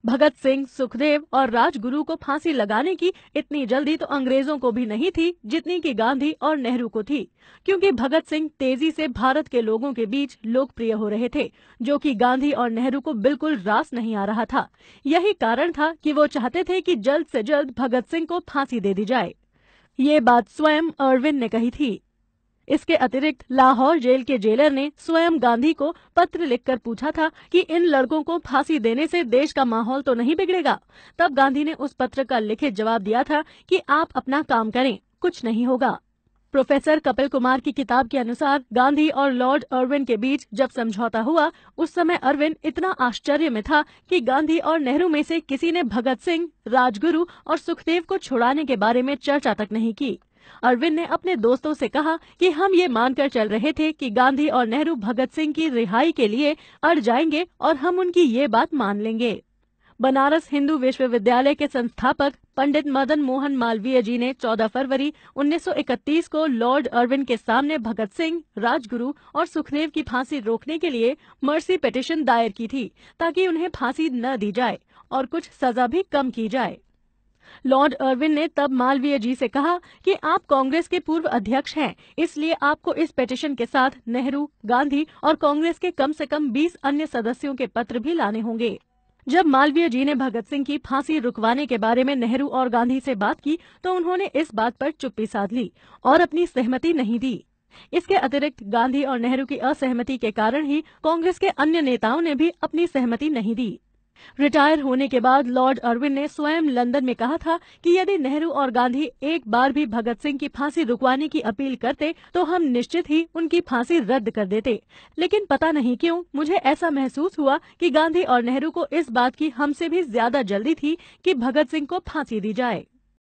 भगत सिंह, सुखदेव और राजगुरु को फांसी लगाने की इतनी जल्दी तो अंग्रेजों को भी नहीं थी जितनी कि गांधी और नेहरू को थी, क्योंकि भगत सिंह तेजी से भारत के लोगों के बीच लोकप्रिय हो रहे थे, जो कि गांधी और नेहरू को बिल्कुल रास नहीं आ रहा था। यही कारण था कि वो चाहते थे कि जल्द से जल्द भगत सिंह को फांसी दे दी जाए। ये बात स्वयं इरविन ने कही थी। इसके अतिरिक्त लाहौर जेल के जेलर ने स्वयं गांधी को पत्र लिखकर पूछा था कि इन लड़कों को फांसी देने से देश का माहौल तो नहीं बिगड़ेगा। तब गांधी ने उस पत्र का लिखित जवाब दिया था कि आप अपना काम करें, कुछ नहीं होगा। प्रोफेसर कपिल कुमार की किताब के अनुसार गांधी और लॉर्ड इरविन के बीच जब समझौता हुआ, उस समय इरविन इतना आश्चर्य में था कि गांधी और नेहरू में से किसी ने भगत सिंह, राजगुरु और सुखदेव को छुड़ाने के बारे में चर्चा तक नहीं की। इरविन ने अपने दोस्तों से कहा कि हम ये मानकर चल रहे थे कि गांधी और नेहरू भगत सिंह की रिहाई के लिए अड़ जाएंगे और हम उनकी ये बात मान लेंगे। बनारस हिंदू विश्वविद्यालय के संस्थापक पंडित मदन मोहन मालवीय जी ने 14 फरवरी 1931 को लॉर्ड इरविन के सामने भगत सिंह, राजगुरु और सुखदेव की फांसी रोकने के लिए मर्सी पिटीशन दायर की थी, ताकि उन्हें फांसी न दी जाए और कुछ सजा भी कम की जाए। लॉर्ड इरविन ने तब मालवीय जी से कहा कि आप कांग्रेस के पूर्व अध्यक्ष हैं, इसलिए आपको इस पिटीशन के साथ नेहरू, गांधी और कांग्रेस के कम से कम 20 अन्य सदस्यों के पत्र भी लाने होंगे। जब मालवीय जी ने भगत सिंह की फांसी रुकवाने के बारे में नेहरू और गांधी से बात की, तो उन्होंने इस बात पर चुप्पी साध ली और अपनी सहमति नहीं दी। इसके अतिरिक्त गांधी और नेहरू की असहमति के कारण ही कांग्रेस के अन्य नेताओं ने भी अपनी सहमति नहीं दी। रिटायर होने के बाद लॉर्ड इरविन ने स्वयं लंदन में कहा था कि यदि नेहरू और गांधी एक बार भी भगत सिंह की फांसी रुकवाने की अपील करते तो हम निश्चित ही उनकी फांसी रद्द कर देते। लेकिन पता नहीं क्यों मुझे ऐसा महसूस हुआ कि गांधी और नेहरू को इस बात की हमसे भी ज्यादा जल्दी थी कि भगत सिंह को फांसी दी जाए।